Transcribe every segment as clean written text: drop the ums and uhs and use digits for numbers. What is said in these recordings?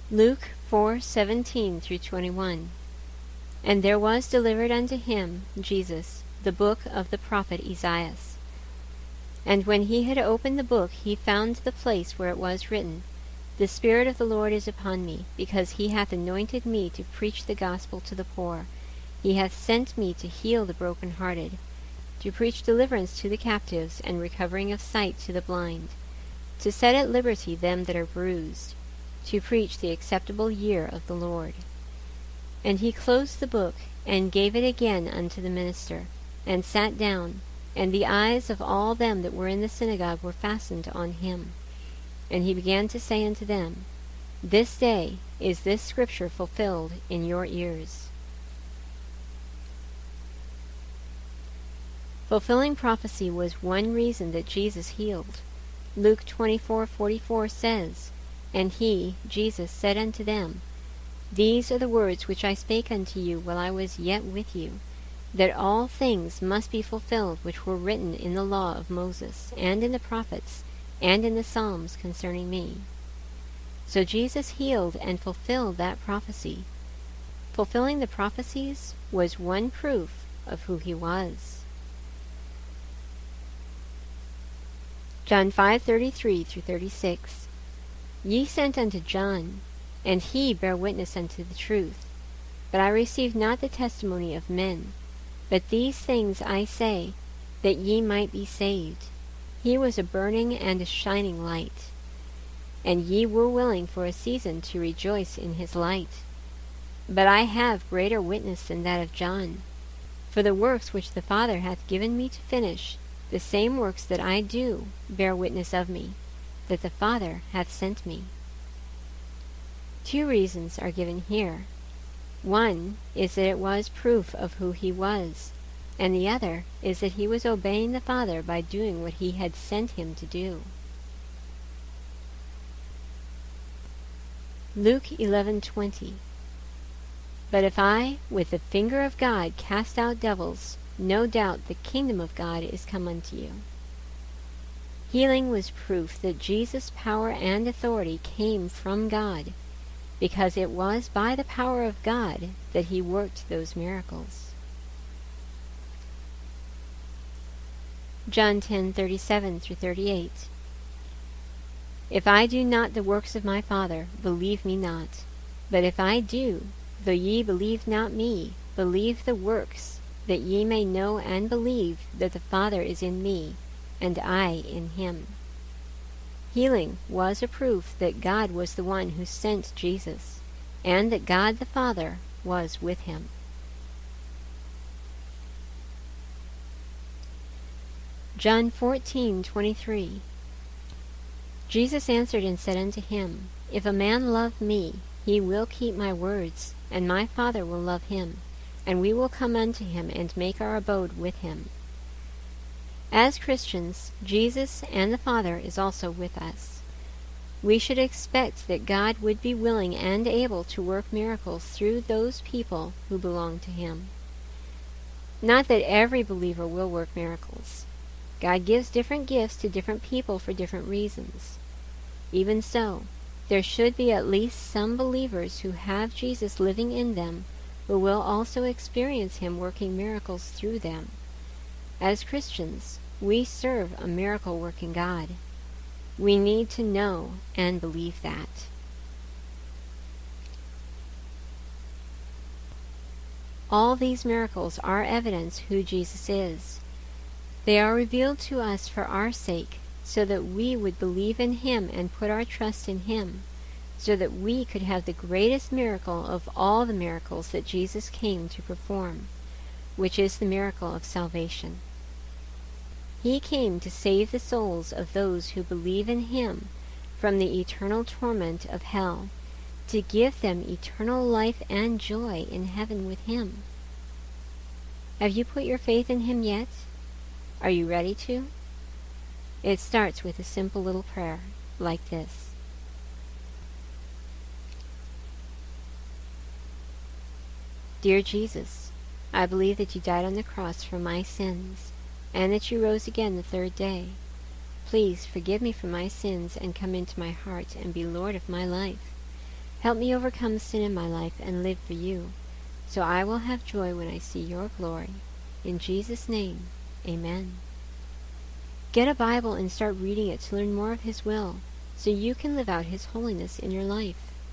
Luke 4:17 through 21. And there was delivered unto him, Jesus, the book of the prophet Esaias. And when he had opened the book, he found the place where it was written, The Spirit of the Lord is upon me, because he hath anointed me to preach the gospel to the poor. He hath sent me to heal the brokenhearted, to preach deliverance to the captives, and recovering of sight to the blind, to set at liberty them that are bruised, to preach the acceptable year of the Lord. And he closed the book, and gave it again unto the minister, and sat down, and the eyes of all them that were in the synagogue were fastened on him. And he began to say unto them, This day is this scripture fulfilled in your ears. Fulfilling prophecy was one reason that Jesus healed. Luke 24:44 says, And he, Jesus, said unto them, These are the words which I spake unto you while I was yet with you, that all things must be fulfilled which were written in the law of Moses, and in the prophets, and in the Psalms concerning me. So Jesus healed and fulfilled that prophecy. Fulfilling the prophecies was one proof of who he was. John 5:33 through 36. Ye sent unto John, and he bare witness unto the truth. But I received not the testimony of men. But these things I say, that ye might be saved. He was a burning and a shining light, and ye were willing for a season to rejoice in his light. But I have greater witness than that of John. For the works which the Father hath given me to finish, the same works that I do, bear witness of me, that the Father hath sent me. Two reasons are given here. One is that it was proof of who he was, and the other is that he was obeying the Father by doing what he had sent him to do. Luke 11:20. But if I, with the finger of God, cast out devils, no doubt the kingdom of God is come unto you. Healing was proof that Jesus' power and authority came from God, because it was by the power of God that he worked those miracles. John 10:37 through 38. If I do not the works of my Father, believe me not. But if I do, though ye believe not me, believe the works, that ye may know and believe that the Father is in me, and I in him. Healing was a proof that God was the one who sent Jesus, and that God the Father was with him. John 14:23. Jesus answered and said unto him, If a man love me, he will keep my words, and my Father will love him, and we will come unto him and make our abode with him. As Christians, Jesus and the Father is also with us. We should expect that God would be willing and able to work miracles through those people who belong to him. Not that every believer will work miracles. God gives different gifts to different people for different reasons. Even so, there should be at least some believers who have Jesus living in them who will also experience him working miracles through them. As Christians, we serve a miracle-working God. We need to know and believe that. All these miracles are evidence who Jesus is. They are revealed to us for our sake, so that we would believe in him and put our trust in him, so that we could have the greatest miracle of all the miracles that Jesus came to perform, which is the miracle of salvation. He came to save the souls of those who believe in him from the eternal torment of hell, to give them eternal life and joy in heaven with him. Have you put your faith in him yet? Are you ready to? It starts with a simple little prayer like this. Dear Jesus, I believe that you died on the cross for my sins, and that you rose again the third day. Please forgive me for my sins and come into my heart and be Lord of my life. Help me overcome sin in my life and live for you, so I will have joy when I see your glory. In Jesus' name, amen. Get a Bible and start reading it to learn more of His will, so you can live out His holiness in your life.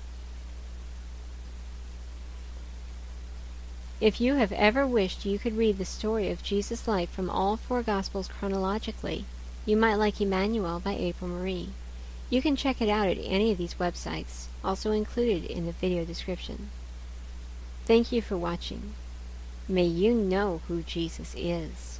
If you have ever wished you could read the story of Jesus' life from all 4 Gospels chronologically, you might like Emmanuel by April Marie. You can check it out at any of these websites, also included in the video description. Thank you for watching. May you know who Jesus is.